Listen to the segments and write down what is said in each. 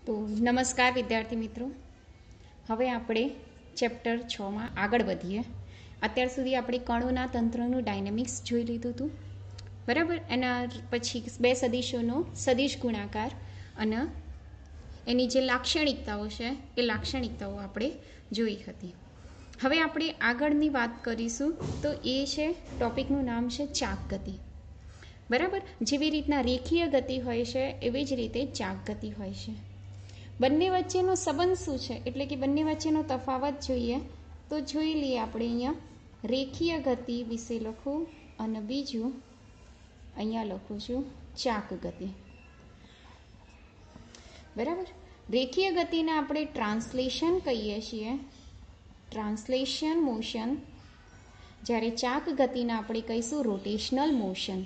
તો નમસ્કાર વિદ્યાર્થી મિત્રો, હવે આપણે ચેપ્ટર 6માં આગળ વધીએ. અત્યાર સુધી આપણે કણોના તંત્રનું ડાયનેમિક્સ જોઈ લીધું હતું, બરાબર. એના પછી બે સદિશોનો સદિશ ગુણાકાર અને એની જે લાક્ષણિકતાઓ છે એ લાક્ષણિકતાઓ આપણે જોઈ હતી. હવે આપણે આગળની વાત કરીશું તો એ છે, ટોપિકનું નામ છે ચાક ગતિ, બરાબર. જેવી રીતના રેખીય ગતિ હોય છે એવી જ રીતે ચાક ગતિ હોય છે. બંને વચ્ચેનો સંબંધ શું છે, એટલે કે બંને વચ્ચેનો તફાવત જોઈએ તો જોઈ લઈએ. આપણે અહીંયા રેખીય ગતિ વિશે લખું અને બીજું અહીંયા લખું છું ચાક ગતિ, બરાબર. રેખીય ગતિને આપણે ટ્રાન્સલેશન કહીએ છીએ, ટ્રાન્સલેશન મોશન, જ્યારે ચાક ગતિને આપણે કહીશું રોટેશનલ મોશન,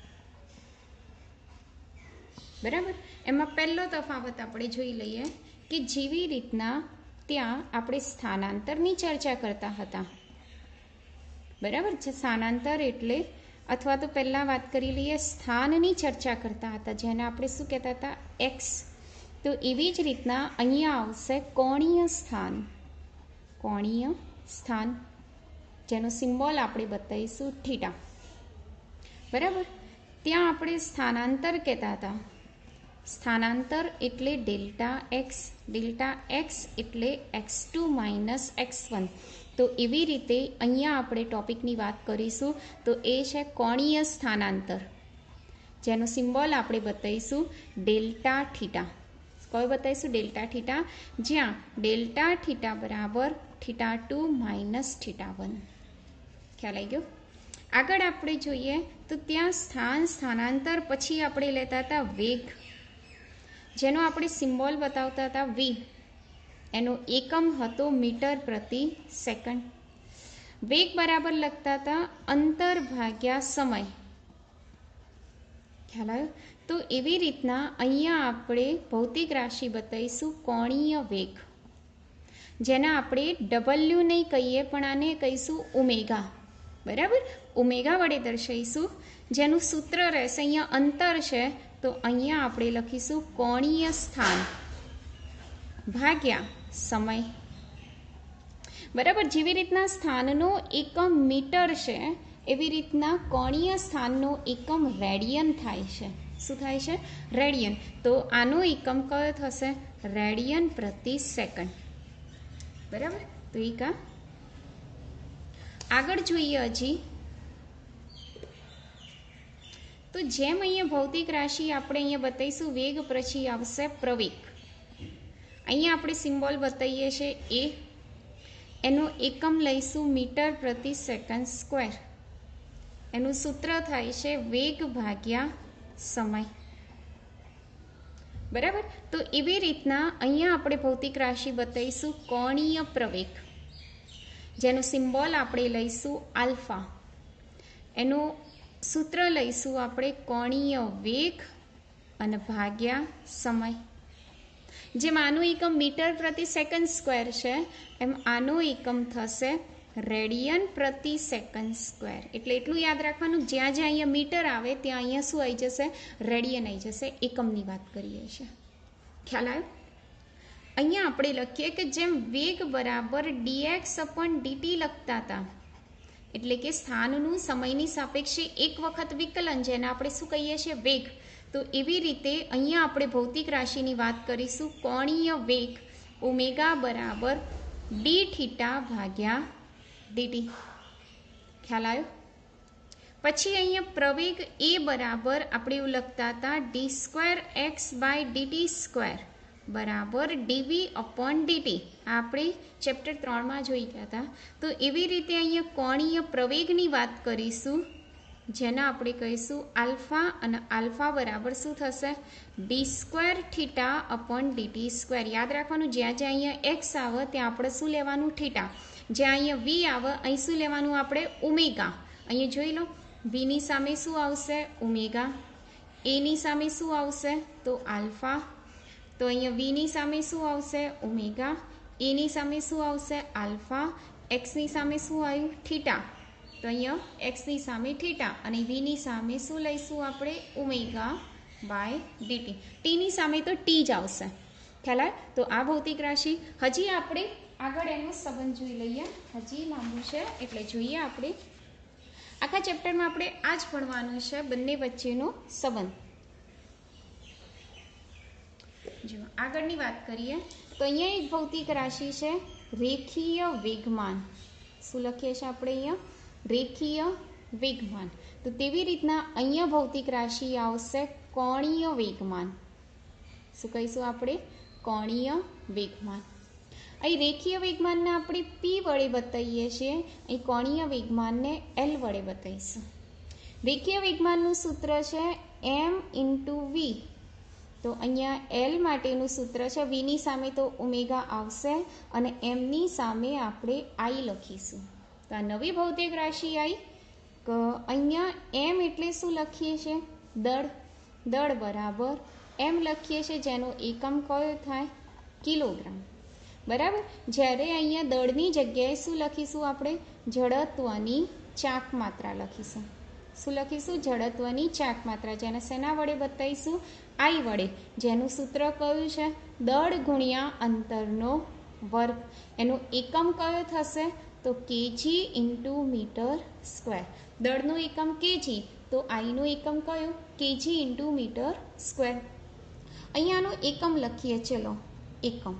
બરાબર. એમાં પહેલો તફાવત આપણે જોઈ લઈએ કે જેવી રીતના ત્યાં આપણે સ્થાનાંતરની ચર્ચા કરતા હતા, બરાબર. સ્થાનાંતર એટલે, અથવા તો પહેલાં વાત કરી લઈએ, સ્થાનની ચર્ચા કરતા હતા, જેને આપણે શું કહેતા હતા, એક્સ. તો એવી જ રીતના અહીંયા આવશે કોણીય સ્થાન, કોણીય સ્થાન, જેનો સિમ્બોલ આપણે બતાવીશું થીટા, બરાબર. ત્યાં આપણે સ્થાનાંતર કહેતા હતા. સ્થાનાંતર એટલે ડેલ્ટા એક્સ એટલે x2 માઇનસ x1. તો એવી રીતે અહીંયા આપણે ટોપિકની વાત કરીશું તો એ છે કોણીય સ્થાનાંતર, જેનો સિમ્બોલ આપણે બતાવીશું ડેલ્ટા થીટા. કયો બતાવીશું? ડેલ્ટા થીટા, જ્યાં ડેલ્ટા થીટા બરાબર θ2 માઇનસ θ1. ખ્યાલ આવી ગયો? આગળ આપણે જોઈએ તો ત્યાં સ્થાનાંતર પછી આપણે લેતા હતા વેગ, જેનો આપણે સિમ્બોલ બતાવતા હતા v. એનો એકમ હતો મીટર પ્રતિ સેકન્ડ. વેગ બરાબર લખતા હતા અંતર ભાગ્યા સમય. ખ્યાલ આવ્યો? તો એવી રીતના અહીંયા આપણે ભૌતિક રાશિ બતાવીશું કોણીય વેગ, જેના આપણે W નહીં કહીએ પણ આને કહીશું ઓમેગા, બરાબર. ઓમેગા વડે દર્શાવીશું, જેનું સૂત્ર રહેશે અહીંયા અંતર છે તો અહીંયા આપણે લખીશું કોણીય સ્થાન ભાગ્યા સમય, બરાબર. જેવી રીતના સ્થાનનો એકમ મીટર છે એવી રીતના કોણીય સ્થાનનો એકમ રેડિયન થાય છે. શું થાય છે? રેડિયન. તો આનો એકમ કયો થશે? રેડિયન પ્રતિ સેકન્ડ, બરાબર. તો એક આગળ જોઈએ હજી તો જેમ અહીંયા ભૌતિક રાશિ આપણે અહીંયા બતાવીશું વેગ, પછી આવશે પ્રવેગ. અહીંયા આપણે સિમ્બોલ બતાવીએ છીએ એ, એનો એકમ લઈશું મીટર પ્રતિ સેકન્ડ સ્ક્વેર. એનું સૂત્ર થાય છે વેગ ભાગ્યા સમય, બરાબર. તો એવી રીતના અહીંયા આપણે ભૌતિક રાશિ બતાવીશું કોણીય પ્રવેગ, જેનું સિમ્બોલ આપણે લઈશું આલ્ફા. એનું સૂત્ર લઈશું આપણે કોણીય વેગ અને ભાગ્યા સમય. જેમ આનું એકમ મીટર પ્રતિ સેકન્ડ સ્ક્વેર છે એમ આનો એકમ થશે રેડિયન પ્રતિ સેકન્ડ સ્ક્વેર. એટલે એટલું યાદ રાખવાનું, જ્યાં જ્યાં અહીંયા મીટર આવે ત્યાં અહીંયા શું આવી જશે? રેડિયન આવી જશે. એકમની વાત કરીએ છીએ. ખ્યાલ આવ્યો? અહીંયા આપણે લખીએ કે જેમ વેગ બરાબર dx/dt લખતા હતા, એટલે કે સ્થાનનું સમયની સાપેક્ષે એક વખત વિકલન, જેને આપણે શું કહીએ છીએ? વેગ. તો એવી રીતે અહીંયા આપણે ભૌતિક રાશિની વાત કરીશું કોણીય વેગ ઓમેગા બરાબર dθ ભાગ્યા dt. ખ્યાલ આવ્યો? પછી અહીંયા પ્રવેગ એ બરાબર આપણે એવું લખતા હતા d2x/dt² બરાબર dv/dt. આપણે ચેપ્ટર 3માં જોઈ ગયા હતા. તો એવી રીતે અહીંયા કોણીય પ્રવેગની વાત કરીશું, જેના આપણે કહીશું આલ્ફા, અને આલ્ફા બરાબર શું થશે? d2θ/dt². યાદ રાખવાનું, જ્યાં જ્યાં અહીંયા x આવે ત્યાં આપણે શું લેવાનું? થીટા. જ્યાં અહીંયા v આવે અહીં શું લેવાનું? આપણે ઓમેગા. અહીંયા જોઈ લો, vની સામે શું આવશે? ઓમેગા. એની સામે શું આવશે? તો આલ્ફા. તો અહીંયા vની સામે શું આવશે? ઓમેગા. એની સામે શું આવશે? આલ્ફા. એક્સની સામે શું આવ્યું? થીટા. તો અહીંયા એક્સની સામે થીટા અને વીની સામે શું લઈશું આપણે? Omega by dt. ટીની સામે તો ટી જ આવશે, ખ્યાલ આવે? તો આ ભૌતિક રાશિ. હજી આપણે આગળ એનો સંબંધ જોઈ લઈએ. હજી લાંબુ છે એટલે જોઈએ આપણે. આખા ચેપ્ટરમાં આપણે આ જ ભણવાનું છે, બંને વચ્ચેનો સંબંધ. જો આગળની વાત કરીએ તો અહીંયા એક ભૌતિક રાશિ છે રેખીય વેગમાન. શું લખીએ છીએ આપણે અહીંયા? રેખીય વેગમાન. તો તેવી રીતના અહીંયા ભૌતિક રાશિ આવશે કોણીય વેગમાન. શું કહીશું આપણે? કોણીય વેગમાન. અહીં રેખીય વેગમાનને આપણે પી વડે બતાવીએ છીએ, અહીં કોણીય વેગમાનને એલ વડે બતાવીશું. રેખીય વેગમાનનું સૂત્ર છે એમ ઇન્ટુ વી. તો અહીંયા એલ માટેનું સૂત્ર છે, વીની સામે તો ઓમેગા આવશે અને એમની સામે આપણે આઈ લખીશું. તો આ નવી ભૌતિક રાશિ આઈ. અહીંયા એમ એટલે શું લખીએ છીએ? દળ. દળ બરાબર એમ લખીએ છીએ, જેનો એકમ કયો થાય? કિલોગ્રામ. બરાબર. જ્યારે અહીંયા દળની જગ્યાએ શું લખીશું આપણે? જડત્વની ચાક માત્રા લખીશું. શું લખીશું? જડત્વની ચાક માત્રા. જેને શેના વડે બતાવીશું? આઈ વડે. જેનું સૂત્ર કયું છે? દળ ગુણ્યા અંતરનો વર્ગ. એનો એકમ કયો થશે? તો કેજી ઇન્ટુ મીટર સ્ક્વેર. દળનો એકમ કેજી, તો આઈનો એકમ કયો? Kg into metre square. અહીંયાનો એકમ લખીએ. ચલો એકમ.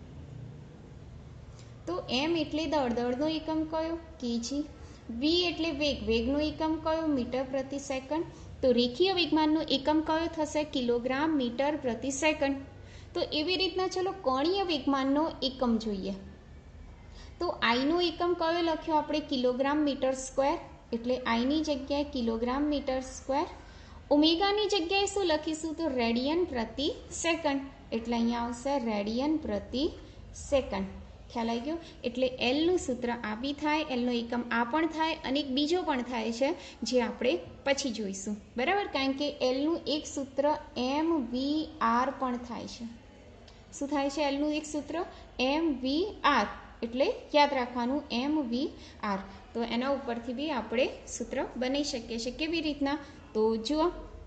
તો એમ એટલે દળ. દળનો એકમ કયો? કેજી. વી એટલે વેગ. વેગનો એકમ કયો? મીટર પ્રતિ સેકન્ડ. તો રેખીય વેગમાનનો એકમ કયો થશે? કિલોગ્રામ મીટર પ્રતિ સેકન્ડ. તો એવી રીતના ચલો કોણીય વેગમાનનો એકમ જોઈએ. તો આઈનો એકમ કયો લખ્યો આપણે? Kilogram metre square. એટલે આઈની જગ્યાએ કિલોગ્રામ મીટર સ્ક્વેર. ઓમેગાની જગ્યાએ શું લખીશું? તો રેડિયન પ્રતિ સેકન્ડ. એટલે અહીંયા આવશે રેડિયન પ્રતિ સેકન્ડ. ખ્યાલ આવી ગયો? એટલે એલનું સૂત્ર આ બી થાય, એલનો એકમ આ પણ થાય અને એક બીજો પણ થાય છે, જે આપણે પછી જોઈશું. બરાબર. કારણ કે એલનું એક સૂત્ર એમ વી આર પણ થાય છે. શું થાય છે? એલનું એક સૂત્ર એમ વી આર. એટલે યાદ રાખવાનું એમ વી આર. તો એના ઉપરથી બી આપણે સૂત્ર બનાવી શકીએ છીએ. કેવી રીતના? તો જુઓ,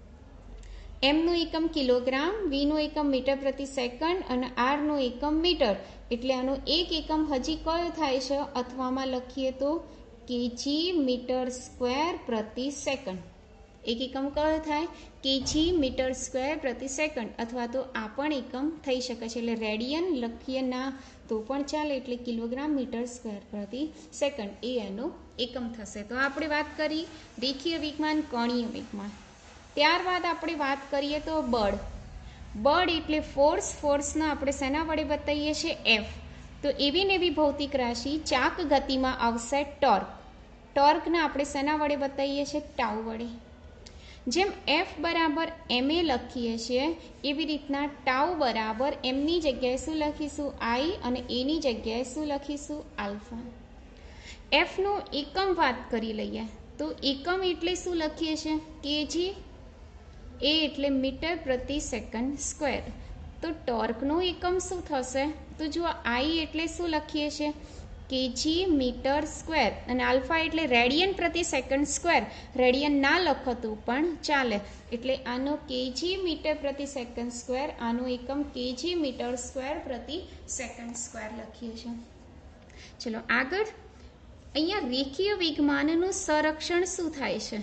એમનો એકમ કિલોગ્રામ, વીનો એકમ મીટર પ્રતિ સેકન્ડ અને આરનો એકમ મીટર. એટલે આનો એક એકમ હજી કયો થાય છે? અથવામાં લખીએ તો કેજી મીટર સ્ક્વેર પ્રતિ સેકન્ડ. એક એકમ કયો થાય? કેજી મીટર સ્ક્વેર પ્રતિ સેકન્ડ. અથવા તો આ પણ એકમ થઈ શકે છે. એટલે રેડિયન લખીએ ના તો પણ ચાલે. એટલે કિલોગ્રામ મીટર સ્ક્વેર પ્રતિ સેકન્ડ એ એનો એકમ થશે. તો આપણે વાત કરી રેખીય વેગમાન, કોણીય વેગમાન. ત્યારબાદ આપણે વાત કરીએ તો બળ. બળ એટલે ફોર્સ. ફોર્સના આપણે શેના વડે બતાવીએ છીએ? એફ. તો એવી ને એવી ભૌતિક રાશિ ચાક ગતિમાં આવશે ટોર્ક. ટોર્કને આપણે શેના વડે બતાવીએ છીએ? ટાઉ વડે. જેમ એફ બરાબર એમએ લખીએ છીએ, એવી રીતના ટાઉ બરાબર એમની જગ્યાએ શું લખીશું? આઈ અને એની જગ્યાએ શું લખીશું? આલ્ફા. એફનો એકમ વાત કરી લઈએ. તો એકમ એટલે શું લખીએ છીએ? કેજી. એ એટલે મીટર પ્રતિ સેકન્ડ સ્ક્વેર. તો ટોર્કનો એકમ શું થશે? તો જુઓ, આઈ એટલે શું લખીએ છીએ? Kg metre square. અને આલ્ફા એટલે રેડિયન પ્રતિ સેકન્ડ સ્ક્વેર. રેડિયન ના લખો તો પણ ચાલે. એટલે આનો કેજી મીટર પ્રતિ સેકન્ડ સ્ક્વેર, આનો એકમ કેજી મીટર સ્ક્વેર પ્રતિ સેકન્ડ સ્ક્વેર લખીએ છીએ. ચલો આગળ. અહીંયા રેખીય વેગમાનનું સંરક્ષણ શું થાય છે?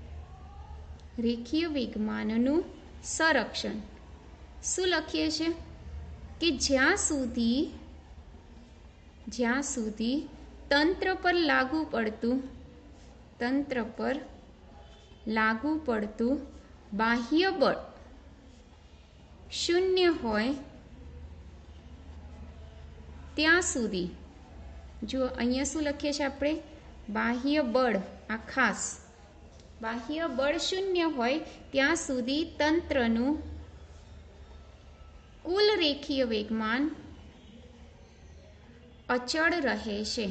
રેખીય વેગમાનનું સંરક્ષણ શું લખીએ છીએ? કે જ્યાં સુધી તંત્ર પર લાગુ પડતું બાહ્ય બળ શૂન્ય હોય ત્યાં સુધી. જો અહીંયા શું લખીએ છીએ આપણે? બાહ્ય બળ. આ ખાસ બાહ્ય બળ શૂન્ય હોય ત્યાં સુધી તંત્રનું કુલ રેખીય વેગમાન અચળ રહે છે.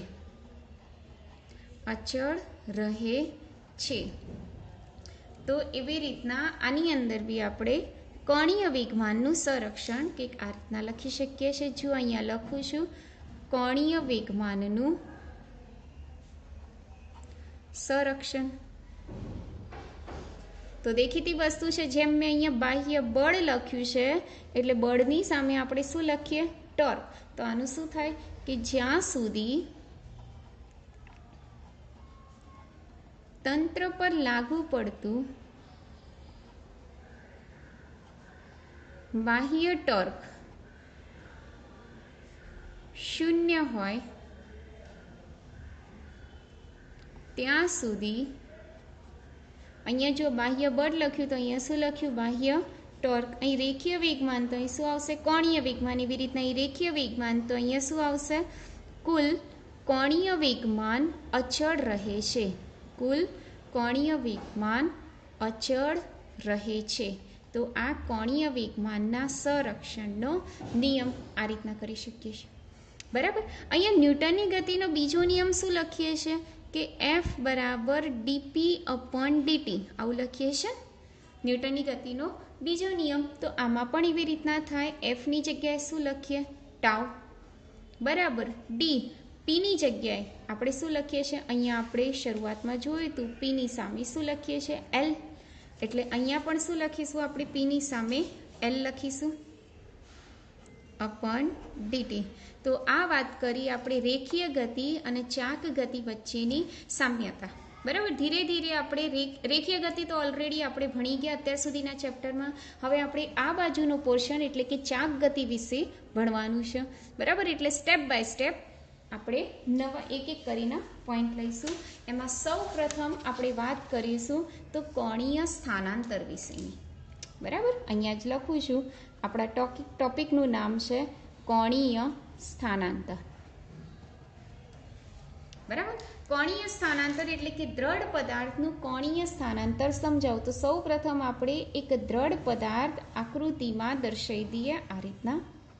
અચળ રહે છે. તો એવી રીતના આની અંદર બી આપણે કોણીય વેગમાનનું સંરક્ષણ કંઈક આ રીતના લખી શકીએ છીએ. જો અહીંયા લખું છું કોણીય વેગમાનનું સંરક્ષણ. તો દેખીતી વસ્તુ છે, જેમ મેં અહીંયા બાહ્ય બળ લખ્યું છે એટલે બળની સામે આપણે શું લખીએ? ટોર્ક. તો આનું શું થાય કે જ્યાં સુધી તંત્ર પર લાગુ પડતું બાહ્ય ટોર્ક શૂન્ય હોય ત્યાં સુધી, અહીંયા જો બાહ્ય બળ લખ્યું તો અહીંયા શું લખ્યું? બાહ્ય ટોર્ક. અહીં રેખીય વેગમાન તો અહીં શું આવશે? કોણીય વેગમાન. એવી રીતના અહીં રેખીય વેગમાન તો અહીંયા શું આવશે? કુલ કોણીય વેગમાન અચળ રહે છે. કુલ કોણીય વેગમાન અચળ રહે છે. તો આ કોણીય વેગમાનના સંરક્ષણનો નિયમ આ રીતના કરી શકીએ છીએ. બરાબર. અહીંયા ન્યૂટનની ગતિનો બીજો નિયમ શું લખીએ છીએ કે F બરાબર dp/dt આવું લખીએ છીએ. ન્યૂટનની ગતિનો બીજો નિયમ. તો આમાં પણ એવી રીતના થાય. Fની જગ્યાએ શું લખીએ? ટાઉ બરાબર ડી. પીની જગ્યાએ આપણે શું લખીએ છીએ? અહીંયા આપણે શરૂઆતમાં જોયું હતું પીની સામે શું લખીએ છીએ? એલ. એટલે અહીંયા પણ શું લખીશું? આપણે પીની સામે એલ લખીશું અપોન ડીટી. તો આ વાત કરી આપણે રેખીય ગતિ અને ચાક ગતિ વચ્ચેની સામ્યતા. બરાબર. ધીરે ધીરે આપણે રેખીય ગતિ તો ઓલરેડી આપણે ભણી ગયા અત્યાર સુધીના ચેપ્ટરમાં. હવે આપણે આ બાજુનો પોર્શન એટલે કે ચાક ગતિ વિશે ભણવાનું છે. બરાબર. એટલે સ્ટેપ બાય સ્ટેપ આપણે નવા એક એક કરીને પોઈન્ટ લઈશું. એમાં સૌ પ્રથમ આપણે વાત કરીશું તો કોણીય સ્થાનાંતર વિશેની. બરાબર. અહીંયા જ લખું છું. આપણા ટોપિકનું નામ છે કોણીય સ્થાનાંતર. બરાબર. કોણીય સ્થાનાંતર એટલે કે દ્રઢ પદાર્થનું કોણીય સ્થાનાંતર સમજાવું. તો સૌ પ્રથમ આપણે એક દ્રઢ પદાર્થ આકૃતિમાં દર્શાવી દઈએ આ રીતના.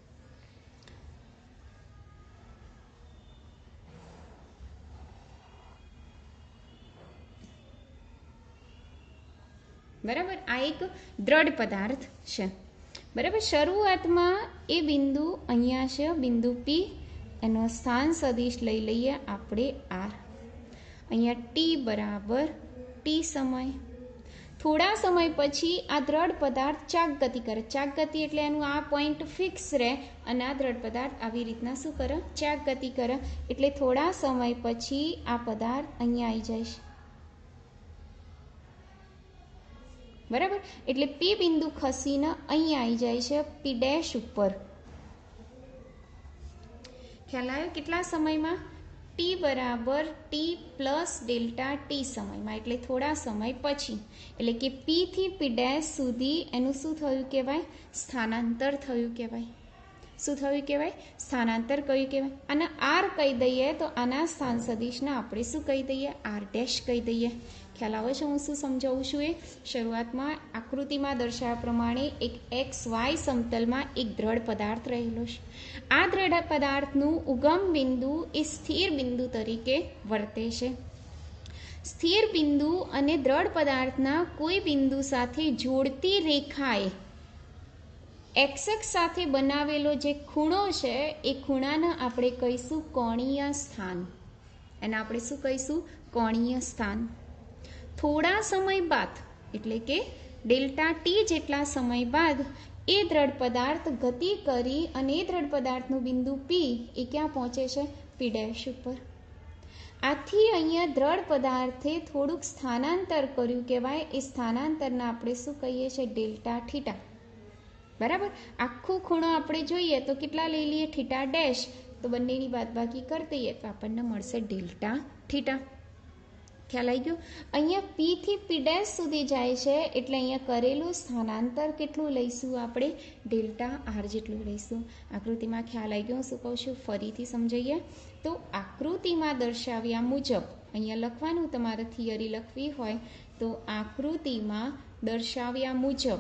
બરાબર. આ એક દ્રઢ પદાર્થ છે. બરાબર. શરૂઆતમાં એ બિંદુ અહીંયા છે બિંદુ પી. એનો સ્થાન સદિશ લઈ લઈએ આપણે આર. અહીંયા ટી બરાબર ટી સમય. થોડા સમય પછી આ દ્રઢ પદાર્થ ચાક ગતિ કરે. ચાક ગતિ એટલે એનું આ પોઈન્ટ ફિક્સ રહે અને આ દ્રઢ પદાર્થ આવી રીતના શું કરે? ચાક ગતિ કરે. એટલે થોડા સમય પછી આ પદાર્થ અહીંયા આવી જાય છે. બરાબર. એટલે પી બિંદુ ખસીને અહીંયા આવી જાય છે પી ડેશ ઉપર. ખ્યાલ આવ્યો? કેટલા સમયમાં? ટી બરાબર ટી પ્લસ ડેલ્ટા ટી સમયમાં. એટલે થોડા સમય પછી. એટલે કે પી થી પી ડેશ સુધી એનું શું થયું કહેવાય? સ્થાનાંતર થયું કહેવાય. શું થયું કહેવાય? સ્થાનાંતર કયું કહેવાય? અને આર કહી દઈએ તો આના સ્થાન સદિશને આપણે શું કહી દઈએ? આર ડેશ કહી દઈએ. ખ્યાલ આવે છે હું શું સમજાવું છું? એ શરૂઆતમાં આકૃતિમાં દર્શાવ્યા પ્રમાણે એક XY સમતલમાં એક દ્રઢ પદાર્થ રહેલો છે. આ દ્રઢ પદાર્થનું ઉગમ બિંદુ એ સ્થિર બિંદુ તરીકે વર્તે છે. સ્થિર બિંદુ અને દ્રઢ પદાર્થના કોઈ બિંદુ સાથે જોડતી રેખાએ એક્સ સાથે બનાવેલો જે ખૂણો છે એ ખૂણાને આપણે કહીશું કોણીય સ્થાન. એને આપણે શું કહીશું? કોણીય સ્થાન. થોડા સમય બાદ એટલે કે ડેલ્ટા ટી જેટલા સમય બાદ એ દ્રઢ પદાર્થ ગતિ કરી અને એ દ્રઢ પદાર્થનું બિંદુ પી એ ક્યાં પહોંચે છે? પી ડેશ ઉપર. આથી અહીંયા દ્રઢ પદાર્થે થોડુંક સ્થાનાંતર કર્યું કહેવાય. એ સ્થાનાંતરને આપણે શું કહીએ છીએ? Delta theta. બરાબર. આખો ખૂણો આપણે જોઈએ તો કેટલા લઈ લઈએ? Theta dash. તો બંનેની બાદબાકી કરી દઈએ તો આપણને મળશે ડેલ્ટા થીટા. ખ્યાલ આવી ગયો? અહીંયા પી થી પી ડેશ સુધી જાય છે એટલે અહીંયા કરેલું સ્થાનાંતર કેટલું લઈશું આપણે? ડેલ્ટા આર જેટલું લઈશું. આકૃતિમાં ખ્યાલ આવી ગયો? શું કહું છું? ફરીથી સમજાઈએ તો આકૃતિમાં દર્શાવ્યા મુજબ અહીંયા લખવાનું. તમારે થિયરી લખવી હોય તો આકૃતિમાં દર્શાવ્યા મુજબ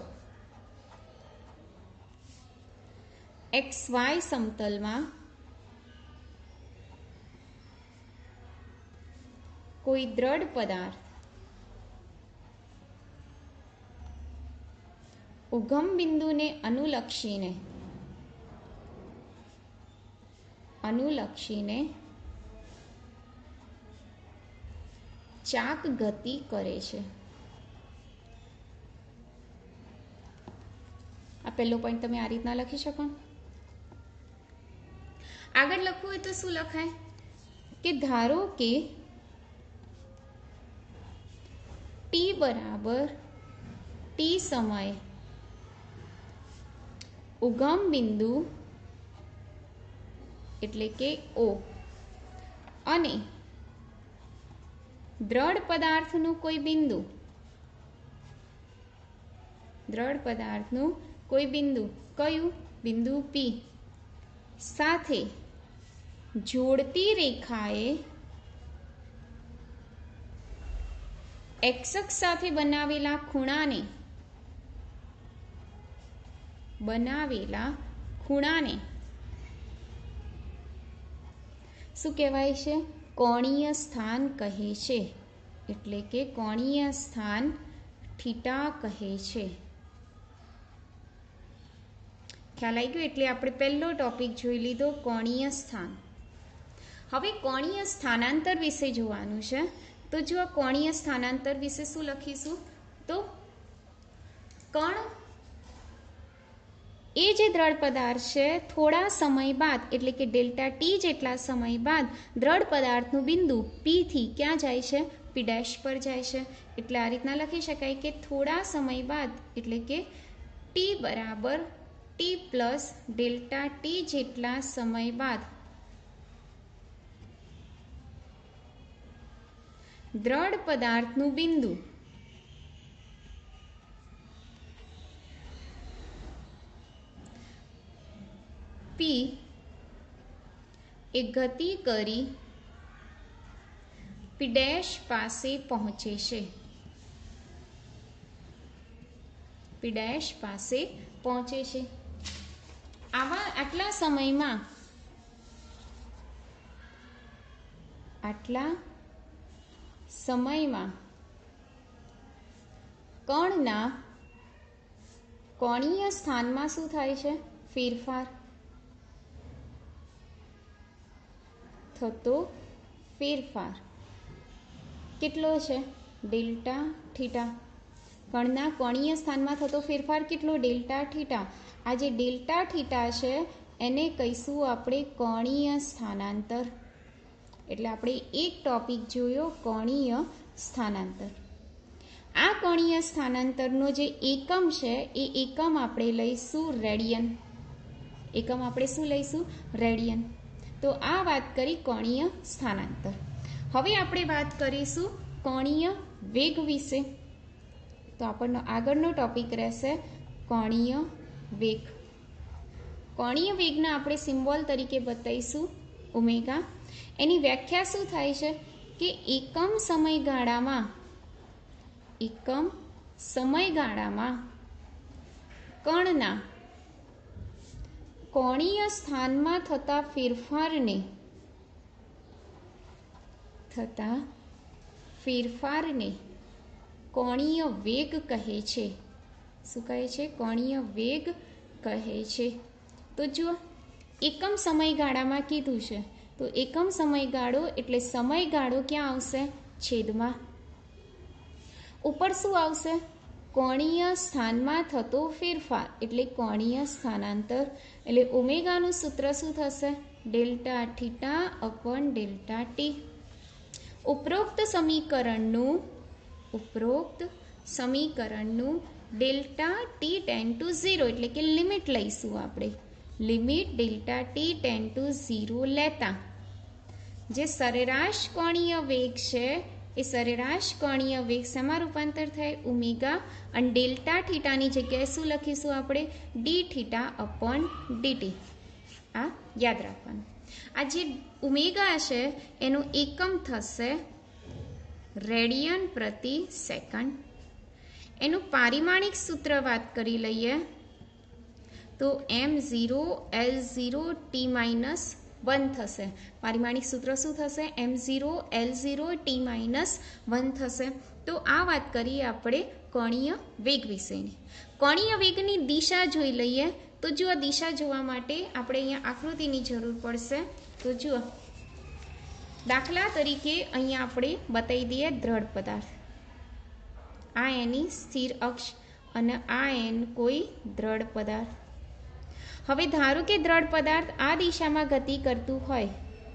XY સમતલમાં કોઈ દ્રઢ પદાર્થ ઉગમ બિંદુને અનુલક્ષીને ચાક ગતિ કરે છે. આ પહેલો પોઈન્ટ તમે આ રીતના લખી શકો. આગળ લખવું હોય તો શું લખાય કે ધારો કે ટી બરાબર ટી સમય ઉગમ બિંદુ એટલે કે O અને દ્રઢ પદાર્થનું કોઈ બિંદુ, દ્રઢ પદાર્થનું કોઈ બિંદુ, કયું બિંદુ P સાથે જોડતી રેખાએ x અક્ષ સાથે બનાવેલા ખૂણાને શું કહેવાય છે? કોણીય સ્થાન કહે છે. એટલે કે કોણીય સ્થાન થીટા કહે છે. ખ્યાલ આવી ગયો? એટલે આપણે પહેલો ટોપિક જોઈ લીધો, કોણીય સ્થાન. હવે કોણીય સ્થાનાંતર વિશે જોવાનું છે. તો જો કોણીય સ્થાનાંતર વિશે શું લખીશું? તો કણ એ જે દ્રઢ પદાર્થ છે થોડા સમય બાદ એટલે કે ડેલ્ટા ટી જેટલા સમય બાદ દ્રઢ પદાર્થનું બિંદુ P થી ક્યાં જાય છે? P' પર જાય છે. એટલે આ રીતના લખી શકાય કે થોડા સમય બાદ એટલે કે T બરાબર T પ્લસ ડેલ્ટા ટી જેટલા સમય બાદ દ્રઢ પદાર્થનું બિંદુ P એ ગતિ કરી P' પાસે પહોંચે છે. P' પાસે પહોંચે છે. આટલા સમયમાં કણના કોણીય સ્થાનમાં શું થાય છે? ફેરફાર થતો ફેરફાર કેટલો છે? Delta theta. કણના કોણીય સ્થાનમાં થતો ફેરફાર કેટલો? Delta theta. આ જે ડેલ્ટા થીટા છે એને કહીશું આપણે કોણીય સ્થાનાંતર. એટલે આપણે એક ટોપિક જોયો કોણીય સ્થાનાંતર. આ કોણીય સ્થાનાંતરનો જે એકમ છે એ એકમ આપણે લઈશું રેડિયન. એકમ આપણે શું લઈશું? રેડિયન. તો આ વાત કરી કોણીય સ્થાનાંતર. હવે આપણે વાત કરીશું કોણીય વેગ વિશે. તો આપણનો આગળનો ટોપિક રહેશે કોણીય વેગ. કોણીય વેગના આપણે સિમ્બોલ તરીકે બતાવીશું ઓમેગા. એની વ્યાખ્યા શું થાય છે કે એકમ સમયગાળામાં કણના કોણીય સ્થાનમાં થતા ફેરફારને કોણીય વેગ કહે છે. શું કહે છે? કોણીય વેગ કહે છે. તો જુઓ એકમ સમયગાળામાં કીધું છે તો એકમ સમયગાળો એટલે સમયગાળો ક્યાં આવશે? છેદમાં. ઉપર શું આવશે? કોણીય સ્થાનમાં થતો ફેરફાર એટલે કોણીય સ્થાનાંતર. એટલે ઓમેગાનું સૂત્ર શું થશે? Delta theta upon delta T. ઉપરોક્ત સમીકરણનું ડેલ્ટા ટી ટેન ટુ 0 એટલે કે લિમિટ લઈશું આપણે. Limit delta T tend to 0 લેતા જે સરેરાશ કોણીય વેગ છે એ સરેરાશ કોણીય વેગ શેમાં રૂપાંતર થાય? ઓમેગા. અને ડેલ્ટા થીટાની જગ્યાએ શું લખીશું આપણે? D theta upon dt. આ યાદ રાખવાનું. આ જે ઓમેગા છે એનું એકમ થશે રેડિયન પ્રતિ સેકન્ડ. એનું પારિમાણિક સૂત્ર વાત કરી લઈએ તો m0 L0 t-1 થશે. પારિમાણિક સૂત્ર શું થશે? m0 L0 t-1 થશે. તો આ વાત કરીએ આપણે કોણીય વેગ વિશેની. કોણીય વેગની દિશા જોઈ લઈએ. તો જુઓ દિશા જોવા માટે આપણે અહીંયા આકૃતિની જરૂર પડશે. તો જુઓ દાખલા તરીકે અહીંયા આપણે બતાવી દઈએ દ્રઢ પદાર્થ. આ એની સ્થિર અક્ષ અને આ એન કોઈ દ્રઢ પદાર્થ. હવે ધારો કે દ્રઢ પદાર્થ આ દિશામાં ગતિ કરતું હોય,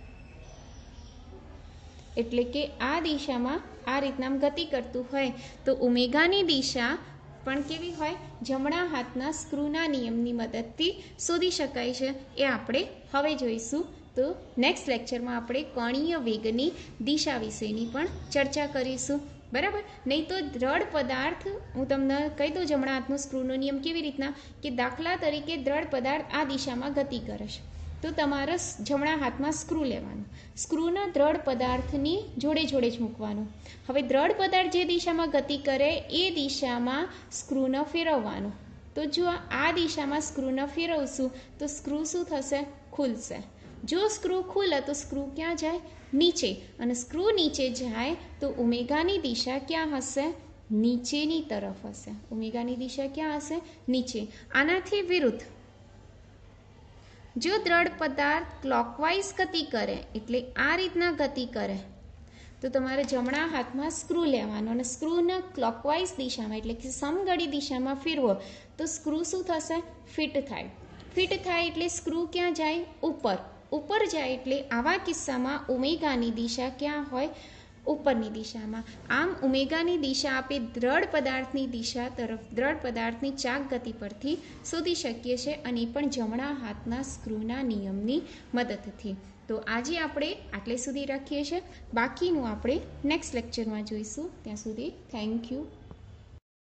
એટલે કે આ દિશામાં આ રીતના ગતિ કરતું હોય તો ઓમેગાની દિશા પણ કેવી હોય? જમણા હાથના સ્ક્રૂના નિયમની મદદથી શોધી શકાય છે. એ આપણે હવે જોઈશું. તો નેક્સ્ટ લેક્ચરમાં આપણે કોણીય વેગની દિશા વિશેની પણ ચર્ચા કરીશું. બરાબર? નહીં તો દ્રઢ પદાર્થ હું તમને કહી દઉં જમણા હાથનો સ્ક્રૂનો નિયમ કેવી રીતના કે દાખલા તરીકે દ્રઢ પદાર્થ આ દિશામાં ગતિ કરે છે તો તમારે જમણા હાથમાં સ્ક્રૂ લેવાનું, સ્ક્રૂના દ્રઢ પદાર્થની જોડે જોડે જ મૂકવાનું. હવે દ્રઢ પદાર્થ જે દિશામાં ગતિ કરે એ દિશામાં સ્ક્રૂને ફેરવવાનું. તો જો આ દિશામાં સ્ક્રૂને ફેરવશું તો સ્ક્રૂ શું થશે? ખુલશે. જો સ્ક્રૂ ખુલે તો સ્ક્રૂ ક્યાં જાય? નીચે. અને સ્ક્રૂ નીચે જાય તો ઓમેગાની દિશા ક્યાં હશે? નીચેની તરફ હશે. ઓમેગાની દિશા ક્યાં હશે? નીચે. આનાથી વિરુદ્ધ જો દ્રઢ પદાર્થ ક્લોકવાઇઝ ગતિ કરે એટલે આ રીતના ગતિ કરે તો તમારે જમણા હાથમાં સ્ક્રૂ લેવાનો અને સ્ક્રૂના ક્લોકવાઇઝ દિશામાં એટલે કે સમઘડી દિશામાં ફેરવો તો સ્ક્રૂ શું થશે? ફિટ થાય. ફિટ થાય એટલે સ્ક્રૂ ક્યાં જાય? ઉપર. ઉપર જાય એટલે આવા કિસ્સામાં ઓમેગાની દિશા ક્યાં હોય? ઉપરની દિશામાં. આમ ઓમેગાની દિશા આપણે દ્રઢ પદાર્થની દિશા તરફ દ્રઢ પદાર્થની ચાક ગતિ પરથી શોધી શકીએ છીએ અને એ પણ જમણા હાથના સ્ક્રૂના નિયમની મદદથી. તો આજે આપણે આટલે સુધી રાખીએ છીએ. બાકીનું આપણે નેક્સ્ટ લેક્ચરમાં જોઈશું. ત્યાં સુધી થેન્ક યુ.